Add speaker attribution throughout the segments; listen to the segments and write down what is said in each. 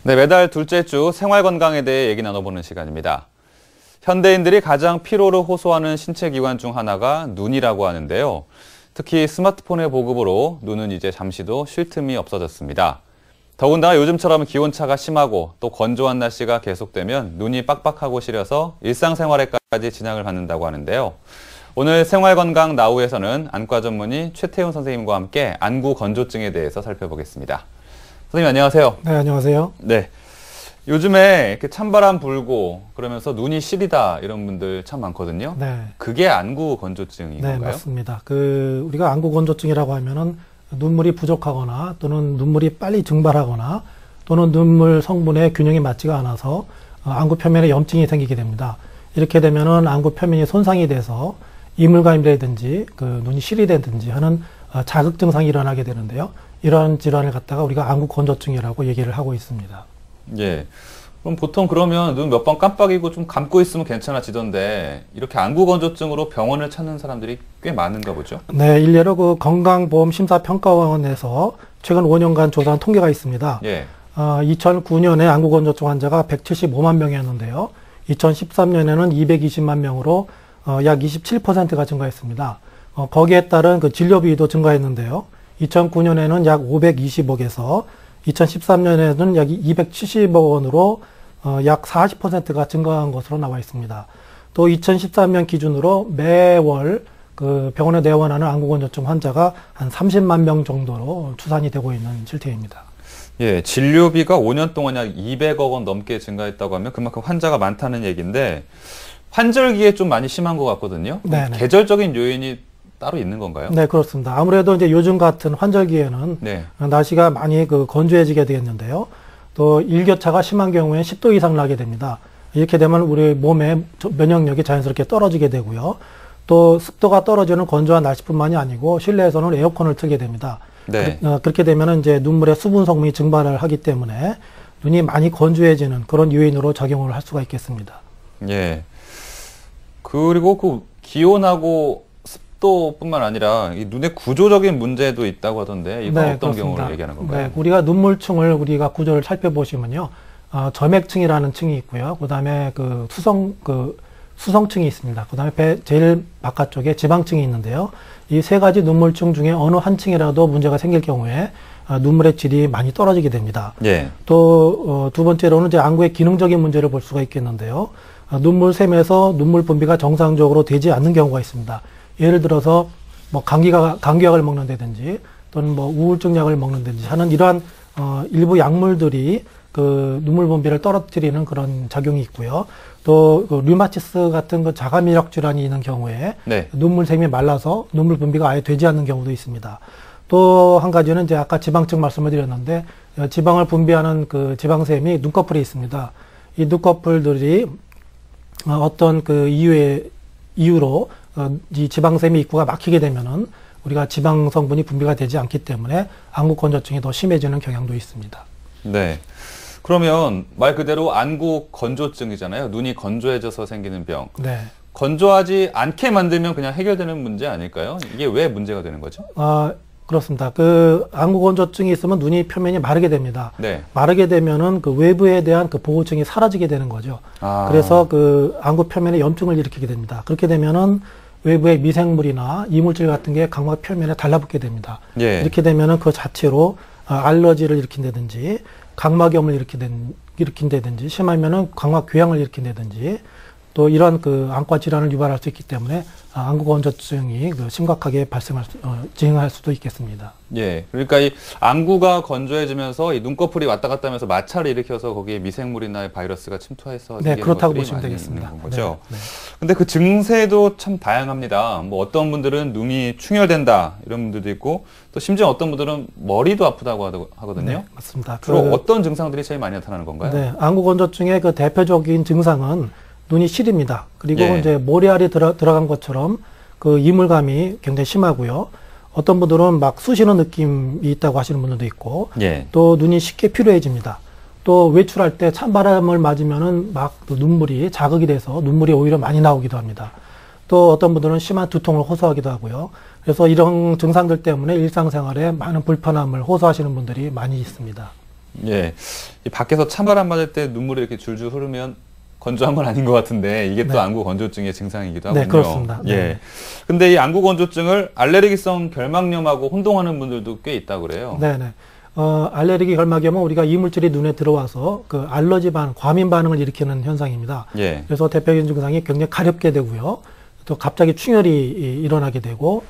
Speaker 1: 네, 매달 둘째 주 생활 건강에 대해 얘기 나눠보는 시간입니다. 현대인들이 가장 피로를 호소하는 신체 기관 중 하나가 눈이라고 하는데요. 특히 스마트폰의 보급으로 눈은 이제 잠시도 쉴 틈이 없어졌습니다. 더군다나 요즘처럼 기온차가 심하고 또 건조한 날씨가 계속되면 눈이 빡빡하고 시려서 일상생활에까지 지장을 받는다고 하는데요. 오늘 생활건강 나우에서는 안과 전문의 최태훈 선생님과 함께 안구 건조증에 대해서 살펴보겠습니다. 선생님 안녕하세요.
Speaker 2: 네, 안녕하세요.
Speaker 1: 네. 요즘에 이렇게 찬바람 불고 그러면서 눈이 시리다 이런 분들 참 많거든요.
Speaker 2: 네.
Speaker 1: 그게 안구 건조증인 건가요?
Speaker 2: 네, 맞습니다. 우리가 안구 건조증이라고 하면은 눈물이 부족하거나 또는 눈물이 빨리 증발하거나 또는 눈물 성분의 균형이 맞지가 않아서 안구 표면에 염증이 생기게 됩니다. 이렇게 되면은 안구 표면이 손상이 돼서 이물감이라든지 눈이 시리다든지 하는 자극 증상이 일어나게 되는데요. 이러한 질환을 갖다가 우리가 안구 건조증이라고 얘기를 하고 있습니다.
Speaker 1: 예. 그럼 보통 그러면 눈 몇 번 깜빡이고 좀 감고 있으면 괜찮아지던데 이렇게 안구 건조증으로 병원을 찾는 사람들이 꽤 많은가 보죠?
Speaker 2: 네, 일례로 건강보험심사평가원에서 최근 5년간 조사한 통계가 있습니다.
Speaker 1: 예.
Speaker 2: 2009년에 안구 건조증 환자가 175만 명이었는데요. 2013년에는 220만 명으로 약 27%가 증가했습니다. 거기에 따른 진료비도 증가했는데요. 2009년에는 약 520억에서 2013년에는 약 270억 원으로 약 40%가 증가한 것으로 나와 있습니다. 또 2013년 기준으로 매월 병원에 내원하는 안구 건조증 환자가 한 30만 명 정도로 추산이 되고 있는 실태입니다.
Speaker 1: 예, 진료비가 5년 동안 약 200억 원 넘게 증가했다고 하면 그만큼 환자가 많다는 얘기인데 환절기에 좀 많이 심한 것 같거든요.
Speaker 2: 네네.
Speaker 1: 계절적인 요인이 따로 있는 건가요?
Speaker 2: 네, 그렇습니다. 아무래도 이제 요즘 같은 환절기에는
Speaker 1: 네.
Speaker 2: 날씨가 많이 건조해지게 되겠는데요. 또 일교차가 심한 경우에 10도 이상 나게 됩니다. 이렇게 되면 우리 몸의 면역력이 자연스럽게 떨어지게 되고요. 또 습도가 떨어지는 건조한 날씨뿐만이 아니고 실내에서는 에어컨을 틀게 됩니다.
Speaker 1: 네.
Speaker 2: 그렇게 되면 이제 눈물의 수분 성분이 증발을 하기 때문에 눈이 많이 건조해지는 그런 요인으로 작용을 할 수가 있겠습니다.
Speaker 1: 예. 그리고 기온하고 습도뿐만 아니라 이 눈의 구조적인 문제도 있다고 하던데 이건
Speaker 2: 네,
Speaker 1: 어떤
Speaker 2: 그렇습니다.
Speaker 1: 경우를 얘기하는 건가요?
Speaker 2: 네, 우리가 눈물층을 구조를 살펴보시면요. 점액층이라는 층이 있고요. 그다음에 수성층이 있습니다. 그다음에 제일 바깥쪽에 지방층이 있는데요. 이 세 가지 눈물층 중에 어느 한 층이라도 문제가 생길 경우에 눈물의 질이 많이 떨어지게 됩니다.
Speaker 1: 예.
Speaker 2: 또 두 번째로는 이제 안구의 기능적인 문제를 볼 수가 있겠는데요. 눈물샘에서 눈물 분비가 정상적으로 되지 않는 경우가 있습니다. 예를 들어서 감기약을 먹는다든지 또는 우울증 약을 먹는다든지 하는 이러한 일부 약물들이 눈물 분비를 떨어뜨리는 그런 작용이 있고요. 또 류마티스 같은 자가면역 질환이 있는 경우에
Speaker 1: 네.
Speaker 2: 눈물샘이 말라서 눈물 분비가 아예 되지 않는 경우도 있습니다. 또 한 가지는 이제 아까 지방층 말씀을 드렸는데 지방을 분비하는 지방샘이 눈꺼풀에 있습니다. 이 눈꺼풀들이 어떤 이유로 이 지방샘이 입구가 막히게 되면은 우리가 지방 성분이 분비가 되지 않기 때문에 안구 건조증이 더 심해지는 경향도 있습니다.
Speaker 1: 네. 그러면 말 그대로 안구 건조증이잖아요. 눈이 건조해져서 생기는 병.
Speaker 2: 네.
Speaker 1: 건조하지 않게 만들면 그냥 해결되는 문제 아닐까요? 이게 왜 문제가 되는 거죠?
Speaker 2: 그렇습니다. 안구 건조증이 있으면 눈이 표면이 마르게 됩니다.
Speaker 1: 네.
Speaker 2: 마르게 되면은 외부에 대한 보호층이 사라지게 되는 거죠. 그래서 안구 표면에 염증을 일으키게 됩니다. 그렇게 되면은 외부의 미생물이나 이물질 같은 게 각막 표면에 달라붙게 됩니다.
Speaker 1: 예.
Speaker 2: 이렇게 되면은 그 자체로 알러지를 일으킨다든지 각막염을 일으킨다든지 심하면은 각막 궤양을 일으킨다든지 또 이런 안과 질환을 유발할 수 있기 때문에 안구 건조증이 심각하게 진행할 수도 있겠습니다.
Speaker 1: 예. 그러니까 이 안구가 건조해지면서 이 눈꺼풀이 왔다 갔다 하면서 마찰을 일으켜서 거기에 미생물이나 바이러스가 침투해서
Speaker 2: 네, 그렇다고 보시면 되겠습니다.
Speaker 1: 거죠.
Speaker 2: 네.
Speaker 1: 근데 그 증세도 참 다양합니다. 어떤 분들은 눈이 충혈된다 이런 분들도 있고 또 심지어 어떤 분들은 머리도 아프다고 하거든요.
Speaker 2: 네, 맞습니다.
Speaker 1: 주로 어떤 증상들이 제일 많이 나타나는 건가요?
Speaker 2: 네, 안구 건조증의 대표적인 증상은 눈이 시립니다. 그리고
Speaker 1: 예.
Speaker 2: 이제 모래알이 들어간 것처럼 이물감이 굉장히 심하고요. 어떤 분들은 쑤시는 느낌이 있다고 하시는 분들도 있고,
Speaker 1: 예.
Speaker 2: 또 눈이 쉽게 피로해집니다. 또 외출할 때 찬바람을 맞으면은 눈물이 자극이 돼서 눈물이 오히려 많이 나오기도 합니다. 또 어떤 분들은 심한 두통을 호소하기도 하고요. 그래서 이런 증상들 때문에 일상생활에 많은 불편함을 호소하시는 분들이 많이 있습니다.
Speaker 1: 예. 이 밖에서 찬바람 맞을 때 눈물이 이렇게 줄줄 흐르면 건조한 건 아닌 것 같은데 이게 또
Speaker 2: 네.
Speaker 1: 안구 건조증의 증상이기도 하군요.
Speaker 2: 네, 그렇습니다. 네.
Speaker 1: 예. 근데 이 안구 건조증을 알레르기성 결막염하고 혼동하는 분들도 꽤 있다고 그래요.
Speaker 2: 네네. 알레르기 결막염은 우리가 이물질이 눈에 들어와서 그 알러지 반응, 과민 반응을 일으키는 현상입니다.
Speaker 1: 예.
Speaker 2: 그래서 대표적인 증상이 굉장히 가렵게 되고요. 또 갑자기 충혈이 일어나게 되고,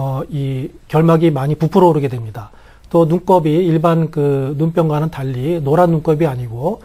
Speaker 2: 이 결막이 많이 부풀어 오르게 됩니다. 또 눈곱이 일반 그 눈병과는 달리 노란 눈곱이 아니고,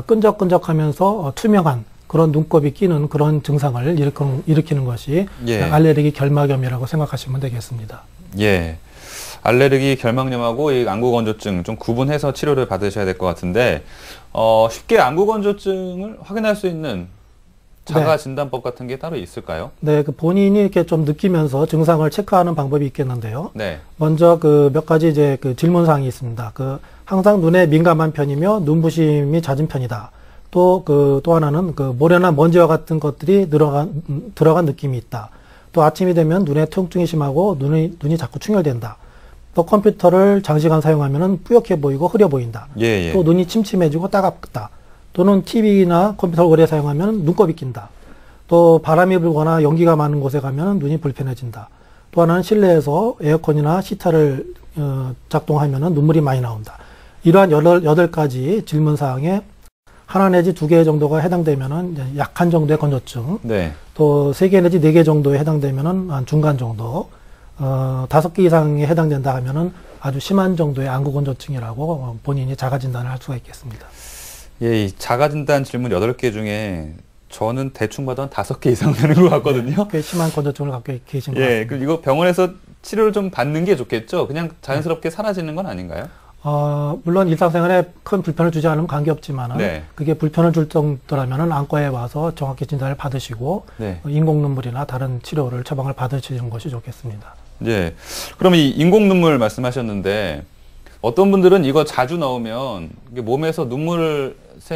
Speaker 2: 끈적끈적하면서 투명한 그런 눈곱이 끼는 그런 증상을 일으키는 것이
Speaker 1: 예.
Speaker 2: 알레르기 결막염이라고 생각하시면 되겠습니다.
Speaker 1: 예. 알레르기 결막염하고 이 안구 건조증 좀 구분해서 치료를 받으셔야 될 것 같은데, 쉽게 안구 건조증을 확인할 수 있는 자가 진단법 같은 게 따로 있을까요?
Speaker 2: 네, 그 본인이 이렇게 좀 느끼면서 증상을 체크하는 방법이 있겠는데요.
Speaker 1: 네.
Speaker 2: 먼저 그 몇 가지 이제 그 질문 사항이 있습니다. 그 항상 눈에 민감한 편이며 눈부심이 잦은 편이다. 또 또 하나는 그 모래나 먼지와 같은 것들이 들어간 느낌이 있다. 또 아침이 되면 눈에 통증이 심하고 눈이 자꾸 충혈된다. 또 컴퓨터를 장시간 사용하면은 뿌옇게 보이고 흐려 보인다.
Speaker 1: 예, 예.
Speaker 2: 또 눈이 침침해지고 따갑다. 또는 TV나 컴퓨터를 오래 사용하면 눈곱이 낀다. 또 바람이 불거나 연기가 많은 곳에 가면 눈이 불편해진다. 또 하나는 실내에서 에어컨이나 시타를 작동하면 눈물이 많이 나온다. 이러한 여덟 가지 질문 사항에 하나 내지 두 개 정도가 해당되면은 이제 약한 정도의 건조증,
Speaker 1: 네.
Speaker 2: 또 세 개 내지 네 개 정도에 해당되면은 한 중간 정도, 5개 이상에 해당된다 하면은 아주 심한 정도의 안구 건조증이라고 본인이 자가 진단을 할 수가 있겠습니다.
Speaker 1: 예, 이 자가진단 질문 8개 중에 저는 대충 봐도 한 5개 이상 되는 것 같거든요.
Speaker 2: 꽤 심한 건조증을 갖고 계신 것
Speaker 1: 예,
Speaker 2: 같습니다.
Speaker 1: 그 이거 병원에서 치료를 좀 받는 게 좋겠죠? 그냥 자연스럽게 사라지는 건 아닌가요?
Speaker 2: 물론 일상생활에 큰 불편을 주지 않으면 관계없지만은
Speaker 1: 네.
Speaker 2: 그게 불편을 줄 정도라면은 안과에 와서 정확히 진단을 받으시고
Speaker 1: 네.
Speaker 2: 인공 눈물이나 다른 치료를 처방을 받으시는 것이 좋겠습니다.
Speaker 1: 예. 그럼 이 인공 눈물 말씀하셨는데 어떤 분들은 이거 자주 넣으면 이게 몸에서 눈물이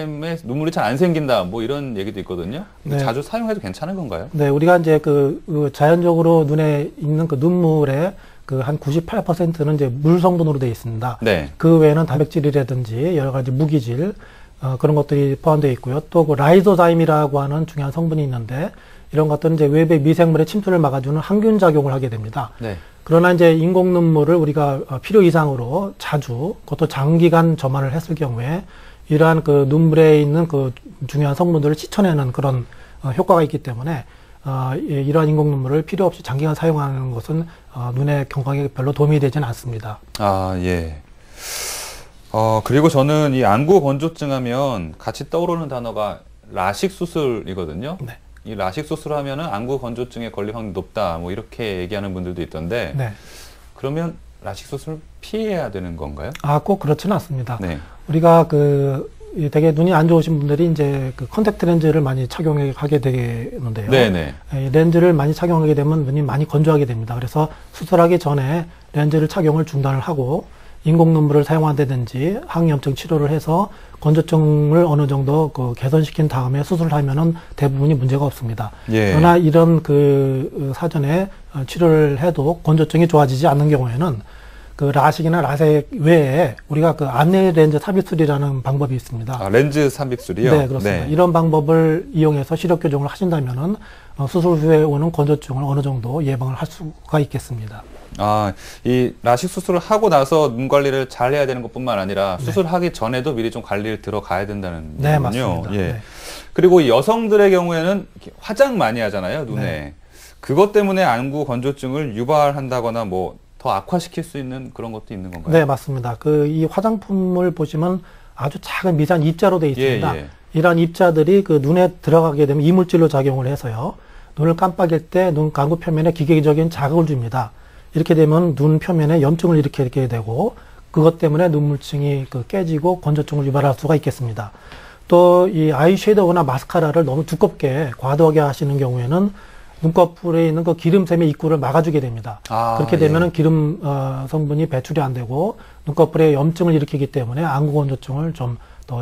Speaker 1: 잘 안 생긴다 뭐 이런 얘기도 있거든요.
Speaker 2: 네.
Speaker 1: 자주 사용해도 괜찮은 건가요?
Speaker 2: 네, 우리가 이제 그 자연적으로 눈에 있는 그 눈물의 그 한 98%는 이제 물 성분으로 되어 있습니다.
Speaker 1: 네.
Speaker 2: 그 외에는 단백질이라든지 여러 가지 무기질 그런 것들이 포함되어 있고요. 또 그 라이소자임이라고 하는 중요한 성분이 있는데 이런 것들은 이제 외부의 미생물의 침투를 막아주는 항균 작용을 하게 됩니다.
Speaker 1: 네.
Speaker 2: 그러나 이제 인공 눈물을 우리가 필요 이상으로 자주 그것도 장기간 점화를 했을 경우에 이러한 그 눈물에 있는 그 중요한 성분들을 씻어내는 그런 효과가 있기 때문에 이러한 인공 눈물을 필요 없이 장기간 사용하는 것은 눈의 건강에 별로 도움이 되지는 않습니다.
Speaker 1: 아, 예. 그리고 저는 이 안구 건조증 하면 같이 떠오르는 단어가 라식 수술이거든요.
Speaker 2: 네.
Speaker 1: 이 라식 수술을 하면은 안구 건조증에 걸릴 확률이 높다. 뭐 이렇게 얘기하는 분들도 있던데.
Speaker 2: 네.
Speaker 1: 그러면 라식 수술 피해야 되는 건가요?
Speaker 2: 꼭 그렇지는 않습니다.
Speaker 1: 네.
Speaker 2: 우리가 되게 눈이 안 좋으신 분들이 이제 그 컨택트 렌즈를 많이 착용하게 되는데요.
Speaker 1: 네네.
Speaker 2: 렌즈를 많이 착용하게 되면 눈이 많이 건조하게 됩니다. 그래서 수술하기 전에 렌즈를 착용을 중단을 하고 인공 눈물을 사용한다든지 항염증 치료를 해서 건조증을 어느 정도 개선시킨 다음에 수술을 하면은 대부분이 문제가 없습니다.
Speaker 1: 예.
Speaker 2: 그러나 이런 사전에 치료를 해도 건조증이 좋아지지 않는 경우에는 그 라식이나 라섹 외에 우리가 그 안내 렌즈 삽입술이라는 방법이 있습니다.
Speaker 1: 아, 렌즈 삽입술이요?
Speaker 2: 네, 그렇습니다.
Speaker 1: 네.
Speaker 2: 이런 방법을 이용해서 시력 교정을 하신다면은 수술 후에 오는 건조증을 어느 정도 예방을 할 수가 있겠습니다.
Speaker 1: 아, 이 라식 수술을 하고 나서 눈 관리를 잘 해야 되는 것뿐만 아니라 수술하기 전에도 미리 좀 관리를 들어가야 된다는
Speaker 2: 네,
Speaker 1: 거군요.
Speaker 2: 맞습니다.
Speaker 1: 예.
Speaker 2: 네.
Speaker 1: 그리고 이 여성들의 경우에는 이렇게 화장 많이 하잖아요, 눈에.
Speaker 2: 네.
Speaker 1: 그것 때문에 안구 건조증을 유발한다거나 뭐 더 악화시킬 수 있는 그런 것도 있는 건가요?
Speaker 2: 네, 맞습니다. 이 화장품을 보시면 아주 작은 미세한 입자로 되어 있습니다.
Speaker 1: 예, 예.
Speaker 2: 이러한 입자들이 그 눈에 들어가게 되면 이물질로 작용을 해서요. 눈을 깜빡일 때 눈 안구 표면에 기계적인 자극을 줍니다. 이렇게 되면 눈 표면에 염증을 일으키게 되고 그것 때문에 눈물층이 깨지고 건조증을 유발할 수가 있겠습니다. 또 이 아이 섀도우나 마스카라를 너무 두껍게 과도하게 하시는 경우에는 눈꺼풀에 있는 그 기름샘의 입구를 막아주게 됩니다. 그렇게 되면은 기름 성분이 배출이 안 되고 눈꺼풀에 염증을 일으키기 때문에 안구 건조증을 좀 더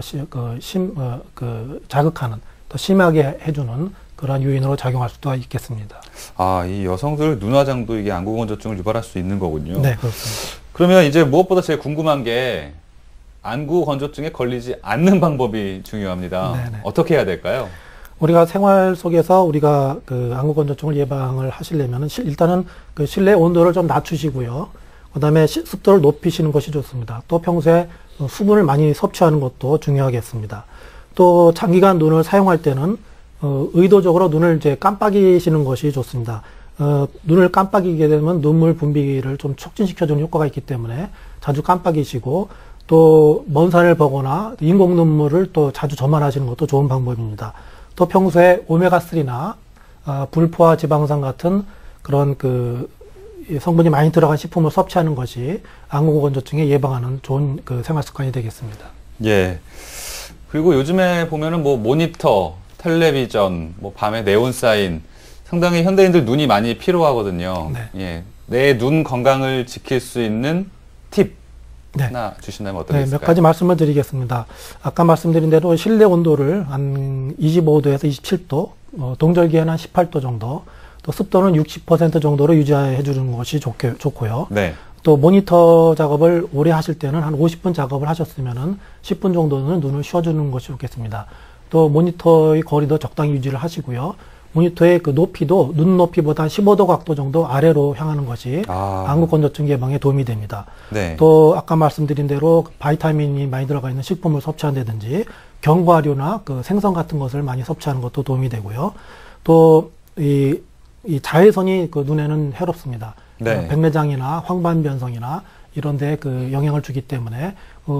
Speaker 2: 자극하는 더 심하게 해주는 그런 요인으로 작용할 수도 있겠습니다.
Speaker 1: 아, 이 여성들 눈화장도 이게 안구 건조증을 유발할 수 있는 거군요.
Speaker 2: 네, 그렇습니다.
Speaker 1: 그러면 이제 무엇보다 제일 궁금한 게 안구 건조증에 걸리지 않는 방법이 중요합니다.
Speaker 2: 네네.
Speaker 1: 어떻게 해야 될까요?
Speaker 2: 우리가 생활 속에서 우리가 그 안구 건조증을 예방을 하시려면은 일단은 그 실내 온도를 좀 낮추시고요. 그다음에 습도를 높이시는 것이 좋습니다. 또 평소에 수분을 많이 섭취하는 것도 중요하겠습니다. 또 장기간 눈을 사용할 때는 의도적으로 눈을 이제 깜빡이시는 것이 좋습니다. 눈을 깜빡이게 되면 눈물 분비를 좀 촉진시켜주는 효과가 있기 때문에 자주 깜빡이시고 또 먼 산을 보거나 인공 눈물을 또 자주 점환하시는 것도 좋은 방법입니다. 또 평소에 오메가3나 불포화 지방산 같은 그런 그 성분이 많이 들어간 식품을 섭취하는 것이 안구 건조증에 예방하는 좋은 그 생활 습관이 되겠습니다.
Speaker 1: 예. 그리고 요즘에 보면은 뭐 모니터, 텔레비전, 뭐 밤에 네온 사인, 상당히 현대인들 눈이 많이 피로하거든요.
Speaker 2: 네.
Speaker 1: 예. 내 눈 건강을 지킬 수 있는 팁
Speaker 2: 네.
Speaker 1: 하나 주신다면 어떤 게
Speaker 2: 네,
Speaker 1: 있을까요?
Speaker 2: 몇 가지 말씀을 드리겠습니다. 아까 말씀드린 대로 실내 온도를 한 25도에서 27도, 동절기에는 한 18도 정도, 또 습도는 60% 정도로 유지해 주는 것이 좋고요.
Speaker 1: 네.
Speaker 2: 또 모니터 작업을 오래 하실 때는 한 50분 작업을 하셨으면은 10분 정도는 눈을 쉬어주는 것이 좋겠습니다. 또 모니터의 거리도 적당히 유지를 하시고요. 모니터의 그 높이도 눈 높이보다 15도 각도 정도 아래로 향하는 것이 안구 건조증 예방에 도움이 됩니다.
Speaker 1: 네.
Speaker 2: 또 아까 말씀드린 대로 바이타민이 많이 들어가 있는 식품을 섭취한다든지 견과류나 그 생선 같은 것을 많이 섭취하는 것도 도움이 되고요. 또 이 자외선이 그 눈에는 해롭습니다.
Speaker 1: 네.
Speaker 2: 백내장이나 황반변성이나 이런 데 그 영향을 주기 때문에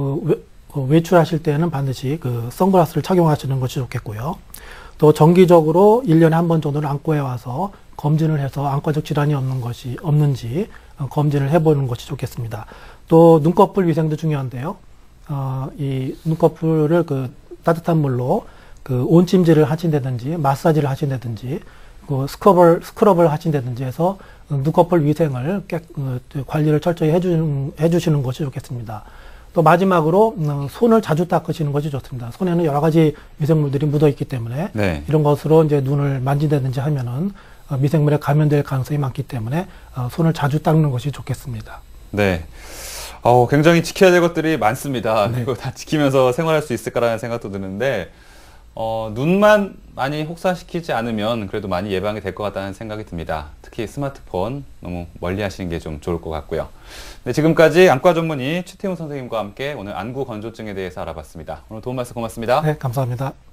Speaker 2: 외출하실 때는 반드시 그 선글라스를 착용하시는 것이 좋겠고요. 또 정기적으로 1년에 한 번 정도는 안과에 와서 검진을 해서 안과적 질환이 없는지 검진을 해보는 것이 좋겠습니다. 또 눈꺼풀 위생도 중요한데요. 이 눈꺼풀을 그 따뜻한 물로 그 온찜질을 하신다든지 마사지를 하신다든지 그 스크럽을 하신다든지 해서 눈꺼풀 위생을 관리를 철저히 해주시는 것이 좋겠습니다. 또 마지막으로 손을 자주 닦으시는 것이 좋습니다. 손에는 여러 가지 미생물들이 묻어 있기 때문에
Speaker 1: 네.
Speaker 2: 이런 것으로 이제 눈을 만진다든지 하면은 미생물에 감염될 가능성이 많기 때문에 손을 자주 닦는 것이 좋겠습니다.
Speaker 1: 네. 굉장히 지켜야 될 것들이 많습니다.
Speaker 2: 네.
Speaker 1: 그리고 다 지키면서 생활할 수 있을까라는 생각도 드는데, 눈만 많이 혹사시키지 않으면 그래도 많이 예방이 될 것 같다는 생각이 듭니다. 특히 스마트폰 너무 멀리 하시는 게 좀 좋을 것 같고요. 네, 지금까지 안과 전문의 최태훈 선생님과 함께 오늘 안구 건조증에 대해서 알아봤습니다. 오늘 도움 말씀 고맙습니다.
Speaker 2: 네, 감사합니다.